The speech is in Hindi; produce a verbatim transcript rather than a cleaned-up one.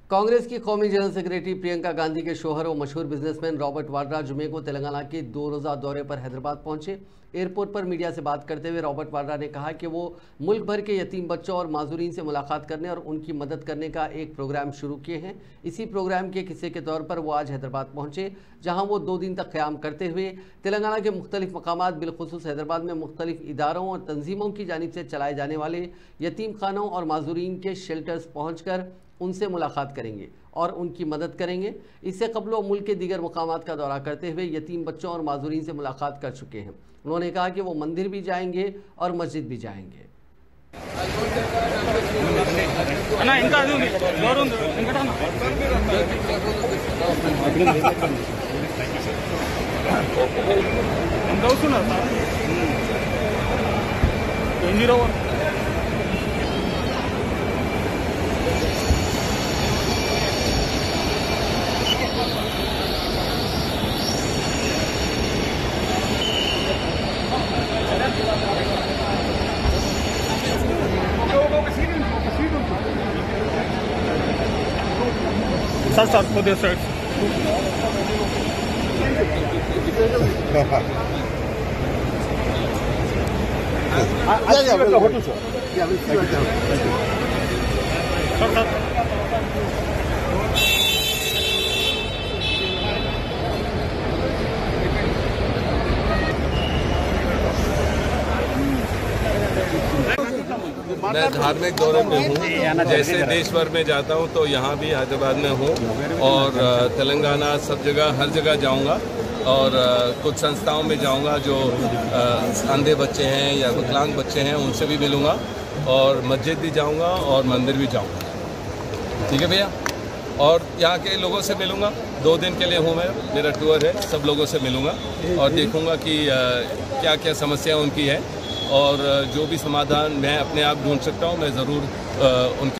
कांग्रेस की कौमी जनरल सेक्रेटरी प्रियंका गांधी के शौहर और मशहूर बिजनेसमैन रॉबर्ट वाड्रा जुमे को तेलंगाना के दो रोज़ा दौरे पर हैदराबाद पहुंचे। एयरपोर्ट पर मीडिया से बात करते हुए रॉबर्ट वाड्रा ने कहा कि वो मुल्क भर के यतीम बच्चों और माजूरीन से मुलाकात करने और उनकी मदद करने का एक प्रोग्राम शुरू किए हैं। इसी प्रोग्राम के हिस्से के तौर पर वो आज हैदराबाद पहुंचे, जहां वो दो दिन तक क़याम करते हुए तेलंगाना के मुख्तलिफ मकामात बिलखुसूस हैदराबाद में मुख्तलिफ इदारों और तंजीमों की जानिब से चलाए जाने वाले यतीम खानों और माजूरीन के शेल्टर्स पहुँच कर उनसे मुलाकात करेंगे और उनकी मदद करेंगे। इससे कबल वो मुल्क के दीगर मकामात का दौरा करते हुए यतीम बच्चों और माजूरीन से मुलाकात कर चुके हैं। उन्होंने कहा कि वो मंदिर भी जाएंगे और मस्जिद भी जाएंगे। Sir, sir, for this side. Yeah, yeah, we'll hotel, sir. Yeah, we'll see you at the hotel. Thank you. Sir, sir. मैं धार्मिक दौरे पे हूँ। जैसे देश भर में जाता हूँ तो यहाँ भी हैदराबाद में हूँ और तेलंगाना सब जगह हर जगह जाऊँगा और कुछ संस्थाओं में जाऊँगा जो अंधे बच्चे हैं या विकलांग बच्चे हैं उनसे भी मिलूँगा और मस्जिद भी जाऊँगा और मंदिर भी जाऊँगा। ठीक है भैया। और यहाँ के लोगों से मिलूँगा, दो दिन के लिए हूँ मैं, मेरा टूर है, सब लोगों से मिलूँगा और देखूँगा कि क्या क्या समस्या उनकी है और जो भी समाधान मैं अपने आप ढूंढ सकता हूँ मैं ज़रूर उनके